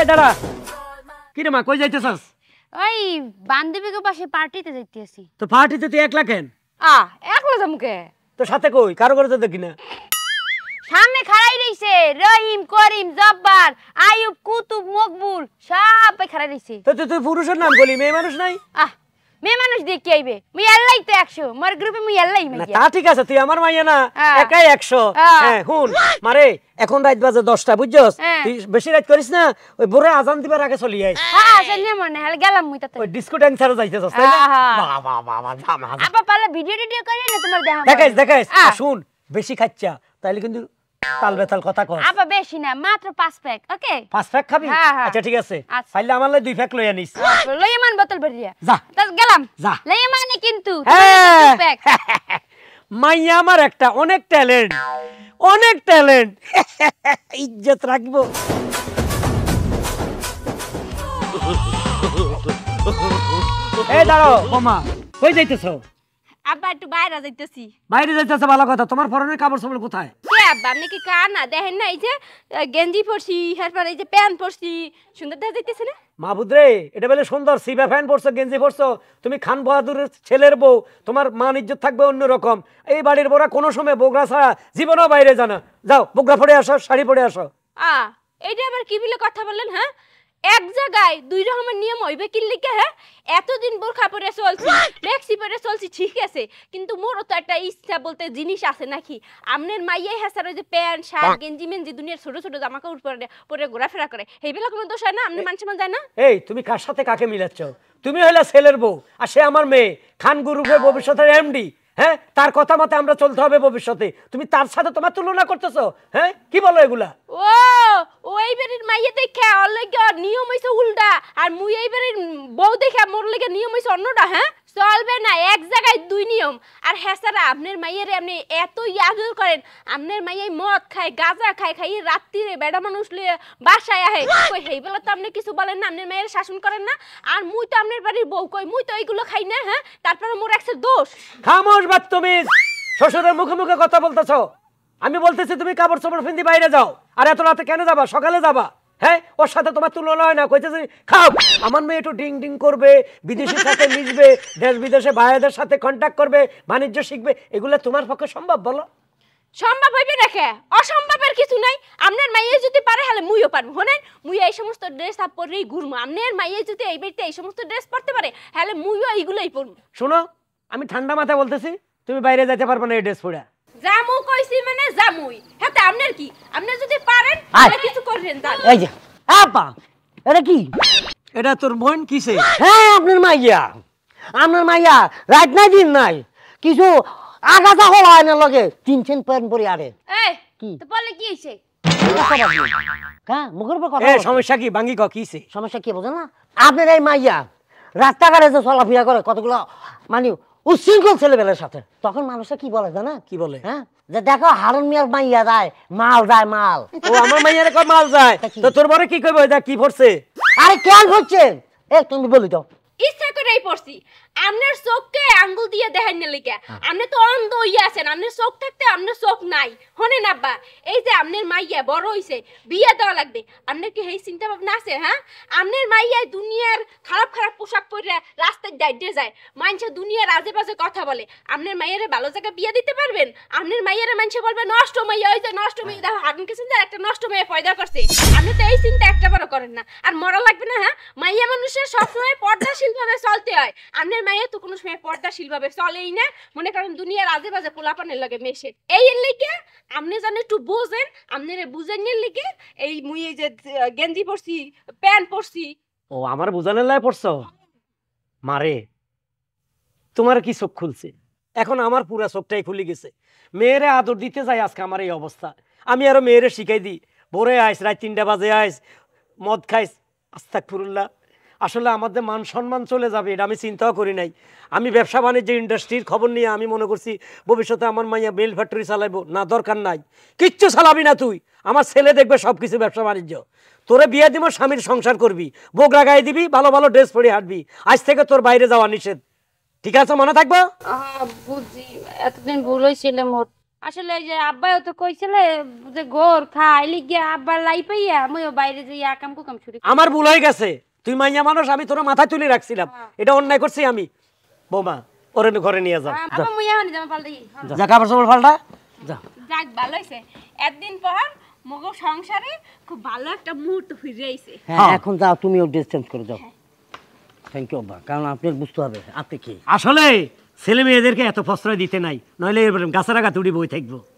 দাঁড়া কি রে মা কই যাইতেছস? ওই বান্ধবীকে পাশে পার্টিতে যাইতেছি। তো পার্টিতে তুই একলা কেন? একলা যামুকে। তো সাথে কই কারো করে তো দেখি না। সামনে খাড়াই রইছে রহিম, করিম, জব্বার, আইয়ুব, কুতুব, মকবুল সবাই খাড়াই রইছে। তো তুই তুই পুরুষের নাম বলি, মেয়ে মানুষ নাই? মেয়ে মানুষ দিয়ে কি আইবে? মুই আল্লাহই তো 100, মোর গ্রুপে মুই আল্লাহই না মাইয়া। তা ঠিক আছে, তুই আমার মাইয়া না, একাই 100। হ্যাঁ হুন মারে, এখন রাত বাজে 10টা, বুঝছস? তুই বেশি রাত করিস না, ওই ভোরে আজান দিবার আগে চলি আই। চলিয়ে মনে হল গেলাম মুই তাতে। ওই ডিস্কো ড্যান্সারে যাইতেছস তাই না? বাহ বাহ বাহ বাহ জামা। আপা পালে ভিডিও করি না তোমার দেখাম। দেখাইস শুন, বেশি খাচ্ছা তাইলে কিন্তু তাল বেতাল কথা কস। আপা বেশি না, মাত্র 5 প্যাক। ওকে 5 প্যাক খাবি? আচ্ছা ঠিক আছে, পাইলে আমার লাই 2 প্যাক লই আনিস। লইয়া মান বোতল ভরিয়া যা তা গেলাম। যা লইয়া মানে কিন্তু 2 প্যাক। মাইয়া আমার একটা অনেক ট্যালেন্ট, ইজ্জত রাখবো। এই দাঁড়াও বোমা, কই যাইতেছো? আব্বা একটু বাইরে যাইতেছি। বাইরে যাইতেছো ভালো কথা, তোমার পরনের কাপড় চোপড় কোথায়? কে আব্বা আপনি কি কানা দেখেন না? এই যে গেঞ্জি পরছি, এরপর এই যে প্যান্ট পরছি, সুন্দর দেখা যাইতেছে না? মাহবুদ রে, এটা বলে সুন্দর সিবা ফ্যান পরছো, গেঞ্জি পরছো, তুমি খান বাহাদুরের ছেলের বউ, তোমার মান ইজ্জত থাকবে অন্যরকম। এই বাড়ির বড়া কোনো সময় বগরা ছাড়া জীবনও বাইরে জানা। যাও বগরা পরে আসো, শাড়ি পরে আসো। এইটা আবার কি বলে কথা বললেন? হ্যাঁ, এক জায়গায় 2 রকমের নিয়ম হইবে কি লিখে? হ্যাঁ, এতদিন বোরখা পরে চলছি, মেক্সি পরে চলছি, ঠিক আছে, কিন্তু মোরও তো একটা ইচ্ছা বলতে জিনিস আছে নাকি? আমনের মাইয়াই হাসার ওই যে প্যান্ট শার্ট গেঞ্জি মেঞ্জি দুনিয়ার ছোট ছোট জামা কাপড় পরে ঘোরাফেরা করে, এইবেলা কোনো দোষ হয় না? আপনি মানুষ মান যায় না? এই তুমি কার সাথে কাকে মিলাচ্ছ? তুমি হইলা ছেলের বউ আর সে আমার মেয়ে, খান গ্রুপের ভবিষ্যতের এমডি। হ্যাঁ, তার কথা মতে আমরা চলতে হবে ভবিষ্যতে, তুমি তার সাথে তোমার তুলনা করতেছো? হ্যাঁ কি বলো এগুলা? ওই বাড়ির মাইয়া দেখে ওর লাগে নিয়ম হইছে উল্টা, আর মুই এই বাড়ির বউ দেখে মোর লাগে নিয়ম হইছে অন্যটা। হ্যাঁ, চলবে না, এক জায়গায় 2 নিয়ম। আর হ্যাঁ স্যার, আপনার মাইয়ারে আপনি এত আদর করেন, আপনার মাইয়াই মদ খায়, গাঁজা খায়, খাই রাত্রিরে বেড়া মানুষ লিয়ে বাসায় আহে, কই হেইবেলা তো আপনি কিছু বলেন না, আপনার মাইয়ারে শাসন করেন না। আর মুই তো আপনার বাড়ির বউ, কই মুই তো এইগুলো খাই না। হ্যাঁ, তারপরে মোর একটা দোষ। খামোশ বাদতমিজ, শ্বশুরের মুখে মুখে কথা বলতেছো। আমি বলতেছি তুমি কাপড় চোপড় পিন্দি বাইরে যাও। আর এত রাতে কেন যাবা? সকালে যাবা। হ্যাঁ, ওর সাথে তোমার তুলনা হয় না। কইতেছি খাও, আমার মেয়ে একটু ডিং ডিং করবে, বিদেশির সাথে মিশবে, দেশ বিদেশে ভাইদের সাথে কন্ট্যাক্ট করবে, বাণিজ্য শিখবে, এগুলো তোমার পক্ষে সম্ভব? বলো সম্ভব হইবে রেখে, অসম্ভবের কিছু নাই। আপনার মাইয়া যদি পারে হলে মুইও পারবো। হনেন, মুই এই সমস্ত ড্রেস আপ পরেই ঘুরবো। আপনার মাইয়া যদি এই বাড়িতে এই সমস্ত ড্রেস পরতে পারে হলে মুইও এইগুলোই পরবো। শোনো, আমি ঠান্ডা মাথায় বলতেছি, তুমি বাইরে যেতে পারবে না এই ড্রেস পরে। জামু কইছি মানে জামুই। হ্যাঁ, আপনার কি? আপনি যদি পারেন তাহলে কিছু করেন। এই যে আপা, এটা কি? এটা তোর বোন কিসে? হ্যাঁ, আপনার মাইয়া রাত নাই দিন নাই, কিছু আগাছা হল হয় না লগে 3 প্যান্ট পরে। আরে কি তো বলে কি হইছে? হ্যাঁ, মুখের উপর কথা। সমস্যা কি? বাঙ্গি ক কিসে? সমস্যা কি বোঝেন না? আপনার এই মাইয়া রাস্তাঘাটে যে চলাফেরা করে কতগুলো মানে উচ্ছৃঙ্খল ছেলেবেলার সাথে, তখন মানুষে কি বলে জানা? কি বলে? হ্যাঁ, যে দেখো হারুন মিয়ার মাইয়া যায় মাল। ও আমার মাইয়ারে কয় মাল যায়, তো তোর বড় কি কইবে? এটা কি পড়ছে? আরে কেন হচ্ছে? তুমি বলি দাও। ইচ্ছা করেই পড়ছি। আপনার চোখকে আঙ্গুল দিয়ে দেখাই না লিখা, আপনি তো অন্ধ হইয়া আছেন। আপনার চোখ থাকতে আপনার চোখ নাই। হনেন আব্বা, এই যে আপনার মাইয়া বড় হইছে, বিয়া দেওয়া লাগবে, আপনার কি এই চিন্তা ভাবনা আছে? হ্যাঁ, আপনার মাইয়া দুনিয়ার খারাপ খারাপ পোশাক পরে রাস্তায় দাইডে যায়, মানুষে দুনিয়ার আজে বাজে কথা বলে, আপনার মাইয়ারে ভালো জায়গায় বিয়া দিতে পারবেন? আপনার মাইয়ারে মানুষে বলবে নষ্ট মাইয়া, ওই যে নষ্ট মাইয়া, দেখো হারুন কি চিন্তা একটা নষ্ট মাইয়া পয়দা করছে। আপনি তো এই চিন্তা একটা বড় করেন না, আর মরা লাগবে না। হ্যাঁ, মাইয়া মানুষের সবসময় পর্দাশীল ভাবে চলতে হয়। আপনার মাইয়া তো কোনো সময় পর্দাশীল ভাবে চলেই না। মনে করেন দুনিয়ার আজে বাজে পোলাপানের লাগে মেশে। এই এর লিগে আপনি জানেন একটু বোঝেন, আপনারে বুঝেনের লিগে এই মুই এই যে গেঞ্জি পরছি, প্যান্ট পরছি। ও আমার বুঝানোর লাই পড়ছো? মারে, তোমার কি চোখ খুলছে? এখন আমার পুরা চোখটাই খুলে গেছে। মেয়েরে আদর দিতে যাই, আজকে আমার এই অবস্থা। আমি আরো মেয়েরে শিখাই দিই, ভোরে আইস, রাত 3টা বাজে আইস, মদ খাইস। আস্তাগফিরুল্লাহ, আসলে আমাদের মান সম্মান চলে যাবে, এটা আমি চিন্তাও করি নাই। আমি ব্যবসা বাণিজ্য ইন্ডাস্ট্রির খবর নিয়ে আমি মনে করছি ভবিষ্যতে আমার মাইয়া বেল ফ্যাক্টরি চালাইবো। না, দরকার নাই, কিচ্ছু চালাবি না তুই। আমার ছেলে দেখবে সব কিছু ব্যবসা বাণিজ্য। তোরে বিয়ে দিব, স্বামীর সংসার করবি, বোগরা গায়ে দিবি, ভালো ভালো ড্রেস পরে হাঁটবি। আজ থেকে তোর বাইরে যাওয়া নিষেধ, ঠিক আছে? মনে থাকবো? বুঝি, এতদিন ভুল হয়েছিল মোর। আসলে এই যে আব্বাও তো কইছিলে যে ঘর খাইলি গিয়া আব্বার লাই পাইয়া আমিও বাইরে যাইয়া কাম কুকাম শুরু করি। আমার ভুল হয়ে গেছে, তুই মাইয়া মানুষ, আমি তোর মাথায় তুলে রাখছিলাম, এটা অন্যায় করছি আমি। বৌমা ওরে ঘরে নিয়ে যাও। আব্বা মুই এখন জামা পাল্টাই। যা কাপড় চোপড় পাল্টা যা। যাক ভালো হইছে, একদিন পর মগো সংসারে খুব ভালো একটা মুহূর্ত ফিরে আইছে। হ্যাঁ এখন যাও, তুমিও ড্রেস চেঞ্জ করে যাও। থ্যাংক ইউ আব্বা, কারণ আপনার বুঝতে হবে আপনি কি। আসলে ছেলে মেয়েদেরকে এত প্রশ্রয় দিতে নাই, নইলে গাছের আগা তুড়ি বই থাকবো।